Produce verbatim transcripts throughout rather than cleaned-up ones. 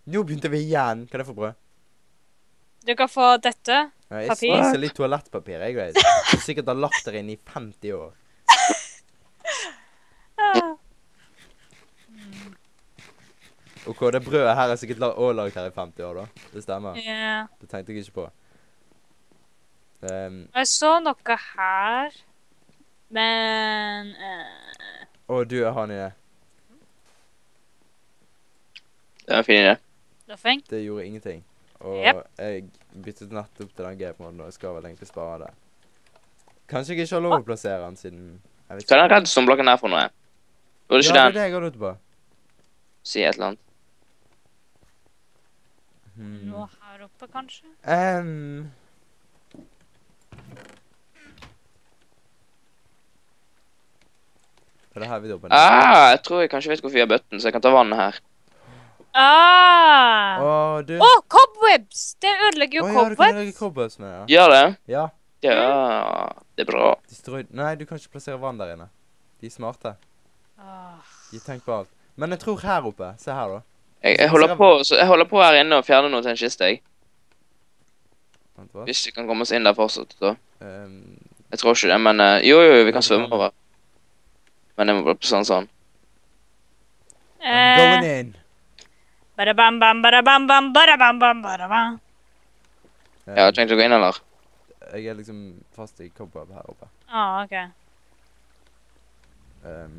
Nå begynte vi igjen. Kan jeg få brød? Du kan få dette. Ja, jeg Papir. spiser litt toalettpapir, jeg, Grace. Du sikkert har lagt der inne i femti år. Ah. Ok, det brødet her er sikkert også lagt her i femti år, da. Det stemmer. Ja. Det tenkte jeg ikke på. Um, Jeg så noe her. Men... eh, Å, du har en idé. Det er en fin idé. Nothing. Det gjorde ingenting. Og Jep. jeg byttet nettopp til den G-moden, og jeg skal vel egentlig spare det. Kanskje jeg ikke har lov å plassere den, siden... Jeg vet Hva er ikke. den redstone-blokken her for noe? Var det Ja, ikke det er den? det jeg har lurt på. Si et eller annet. Hmm. Noe her oppe, kanskje? Ehm. Hva er det her vi jobber med? Ah, jeg tror jeg kanskje vet hvorfor vi har bøtten, så jeg kan ta vannet her. Ah! Å, Å, du. oh, cobwebs! Det ødelegger jo Å, ja, du kan cobwebs. lage cobwebs med det, ja. Gjør det? Ja. Ja, det er bra. De strø... Nei, du kan ikke plassere vann der inne. De er smarte. Ah. De tenker på alt. Men jeg tror her oppe. Se her, da. Jeg, jeg, holder på, så jeg holder på her inne og fjerner noe til en kiste, jeg. Vent, hva? Hvis vi kan komme oss inn der fortsatt, da. Ehm, Jeg tror ikke det, men eh, jo, jo, vi Ja, kan det svømme kan vi. over. Men jeg må bare på sånn sånn. I'm going Eh, in. Badabam, bam, badabam, bam, badabam, bam, badabam. Ehm, Jeg har tenkt å gå inn, eller? jeg er liksom fast i cobweb her oppe. Ah, ok. Ehm.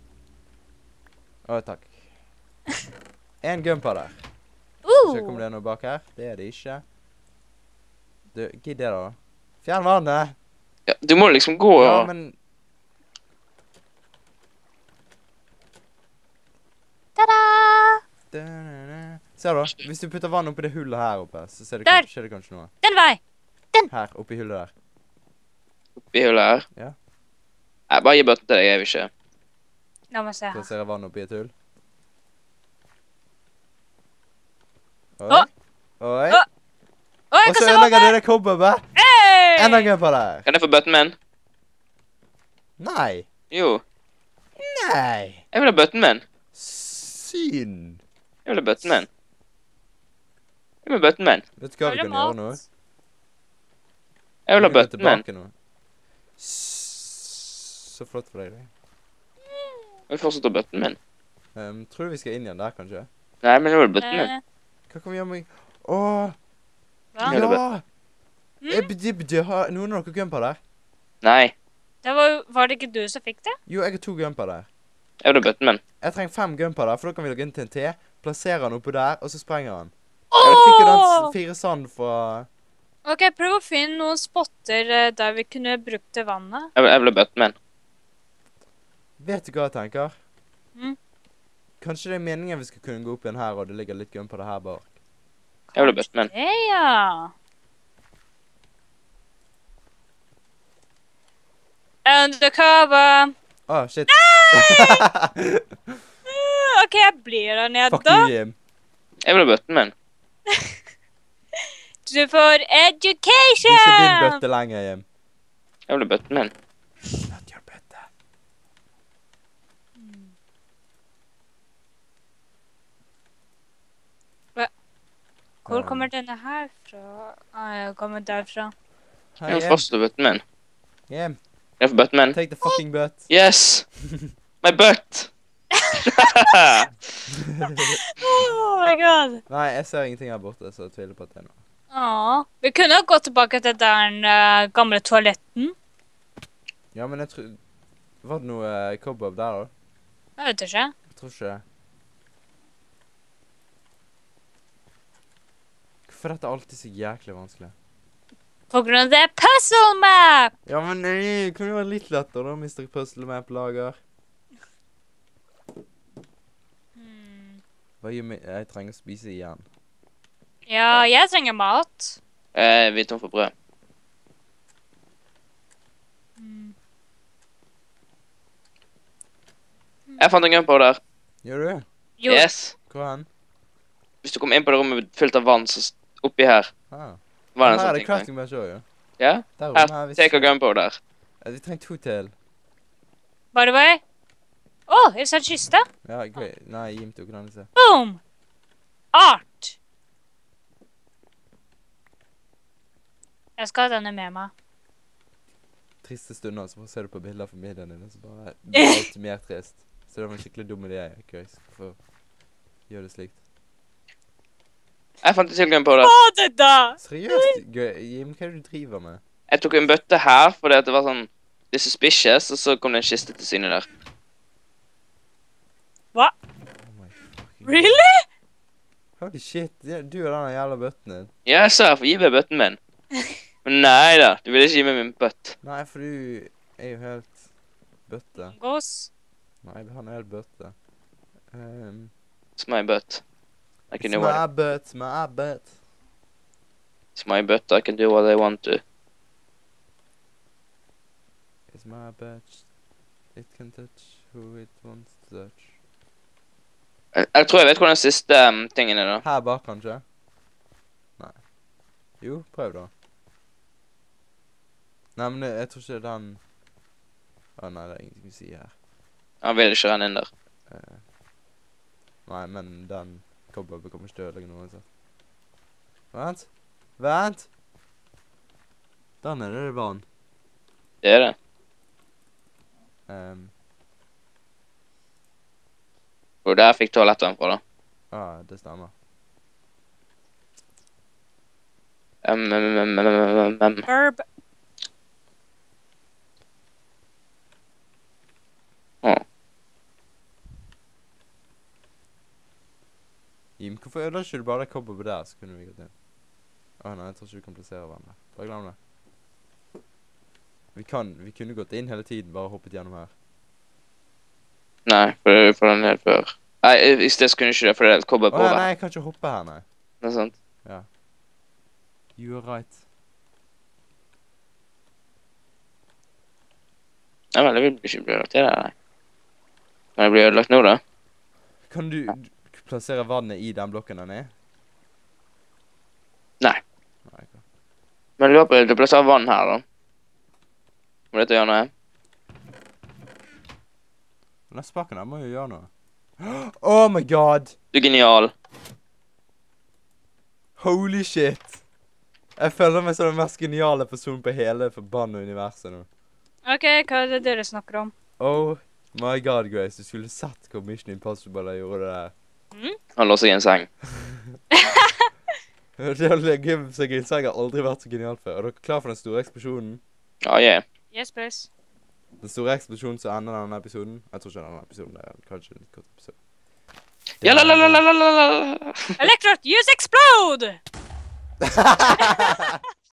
Å, takk. En gumper der. Se om Uh! det er noe bak her. Det er det ikke. Du, gidd det, da. Fjern vannet! Ja, du må liksom gå og... Ja, men Ta-da! Da-da-da. Se da, hvis du putter vann oppi det hullet her oppe, så ser det Der! kanskje, skjer det kanskje noe. Den vei! Her, oppi hullet der. oppi hullet her. Ja. Nei, bare gi bøtten til deg, jeg vil ikke. La meg se her. Plasserer vann oppi et hull. Oi. Å! Oi. Å! Å, jeg Og kan så se ødelegger vannet! du det cobwebet. Hey! Enda en gumper der. Kan jeg få bøtten min? Nei. Jo. Nei. Jeg vil ha bøtten min. Synd. Jeg vil ha bøtten min. Jeg vil ha bøtten min. Vet du hva Har vi du kan mat? gjøre nå? Jeg vil ha Vi kan gå bøtten min. tilbake nå. S- Så flott for deg, det. Jeg vil fortsatt ha bøtten min. Um, tror du vi skal inn igjen der, kanskje? Nei, men jeg vil ha bøtten min. Eh, Hva kan vi gjøre med... Åh, hva? Ja. ja! Mm? Jeg bedibde, har noen av dere gumper der? Nei, Det var, jo- var det ikke du som fikk det? Jo, jeg har to gumper der. jeg vil ha bøtten min. Jeg trenger fem gumper der, for da kan vi logge inn til en T, plassere den oppå der, og så sprenger han. Jeg fikk jo den Åh! s- fire sand fra... Ok, prøv å finne noen spotter eh, der vi kunne brukt det vannet. Jeg vil, jeg vil ha bøtten min. Vet du hva jeg tenker? Mm. Kanskje det er meningen vi skal kunne gå opp igjen her, og det ligger litt gumper der her bak. Jeg vil ha bøtten min. Det, ja. Undercover. Åh, shit. Uh, ok, jeg blir der nede Fuck da. you, Jim. Jeg vil ha bøtten min. Du får Det er education. ikke din bøtte lenger, Jim. Jeg vil ha bøtten min. Not your bøtte. Hvor kommer denne her fra? Ah, jeg kommer derfra. Hei, Jeg vil Jim. fortsatt ha bøtten min. Jim, Jeg får bøtten min. take the fucking butt. Yes! My butt! Oh my god. Nei, jeg ser ingenting her borte, så jeg tviler på at det er noe. Åh, vi kunne ha gått tilbake til den eh, gamle toaletten. Ja, men jeg tror... Var det noe uh, cobweb der, da? Jeg vet ikke. Jeg tror ikke det. Hvorfor er dette alltid så jæklig vanskelig? På grunn av det er puzzle map. Ja, men nei, kan det være litt lettere da, mister Puzzle Map lager? Hmm. Hva gjør meg? Jeg trenger å spise igjen. Ja, jeg trenger mat. Eh, vi er tom for brød. Hmm. Jeg fant en gunpowder der. Gjør du det? Jo, Yes. Hvor er den? Hvis du kommer inn på det rommet fylt av vann, så s- oppi her Ah. var det Her en er sånn det ting. crafting bench også, jo. Ja? Der Her, oppe er vi take a ikke- gunpowder. Ja, vi trenger to til. by the way. Åh, jeg ser en kiste. Ja, great. Nei, Jim tok den i sted. Boom. Art. Jeg skal ha denne med meg. Triste stunder, så bare ser du på bilder av familien din, og så bare blir alt mer trist. Så det var en skikkelig dum idé, Grace. Hvorfor gjør du slikt? Jeg fant tilgang på det. Å, det da! Seriøst, Gra- Jim, hva er det du driver med? Jeg tok en bøtte her, fordi at det var sånn, det er suspicious, og så kom det en kiste til syne der. Hva? Oh my fucking God. Really? Holy shit, ja, du og den jævla bøtten din. Ja, jeg sa, gi meg bøtten min. Men nei da, du vil ikke gi meg min bøtt. Nei, for du er jo helt bøtte. Gås. Nei, han er helt bøtte. Um, It's my butt. I can it's do what my butt, my butt. It's my butt, I can do what I want to. It's my butt. It can touch who it wants to touch. Jeg, jeg tror jeg vet hvor den siste um, tingen er da. Her bak, kanskje? Nei. Jo, prøv da. Nei, men jeg, jeg tror ikke den... Å nei, det er ingenting å si her. Han vil ikke renne inn der. Eh, nei, men den kobber kommer ikke til å ødelegge noe uansett. Vent! Vent! Den er det vann. Det er det. Um, Og der fikk toaletteren fra da. ah, det stemmer. Um, um, um, um, um, um. Herb. Åh. Jim, hvorfor ødelegger ikke du bare det kobber på der, så kunne vi gått inn? Åh nei, jeg tror ikke vi kan plassere hverandre. Bare glem det. Vi kan, vi kunne gått inn hele tiden, bare hoppet gjennom her. Nei, for det er for den helt før. Nei, i sted skulle jeg ikke det, for det er et kobber på Åh nei, over. nei, jeg kan ikke hoppe her, nei. Det er sant. Ja. You are right. Nei, vel, det vil ikke bli ødelagt til det, nei. Kan det bli ødelagt nå da? Kan du, du plassere vannet i den blokken den er? Nei. Nei, ok. Men jeg lurer på, det plasserer vann her da. Må dette gjøre noe? Den spaken her må jo gjøre noe. Oh my god! Du er genial. Holy shit! Jeg føler meg som den mest geniale personen på hele forbannet universet nå. OK, hva er det dere snakker om? Oh my god, Grace. Du skulle sett hvor Mission Impossible jeg gjorde det der. Mm? Han låser seg i en seng. Det å legge seg i en seng har aldri vært så genialt før. Er dere klar for den store eksplosjonen? Ja, yeah. Yes, please. Den store eksplosjonen som ender denne episoden? Jeg tror ikke denne episoden er kanskje en litt kort episode. Ja, la, la, la, la, la, la, la. Electrot, use explode!